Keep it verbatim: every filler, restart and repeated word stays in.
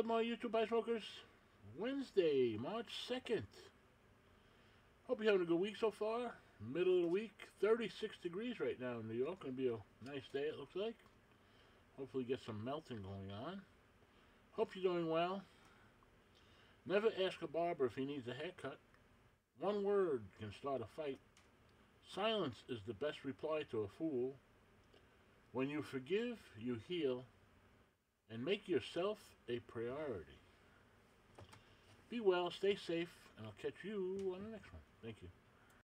up, my YouTube ice smokers? Wednesday, March second. Hope you're having a good week so far. Middle of the week, thirty-six degrees right now in New York. Gonna be a nice day, it looks like. Hopefully get some melting going on. Hope you're doing well. Never ask a barber if he needs a haircut. One word can start a fight. Silence is the best reply to a fool. When you forgive, you heal, and make yourself a priority. Be well, stay safe, and I'll catch you on the next one. Thank you.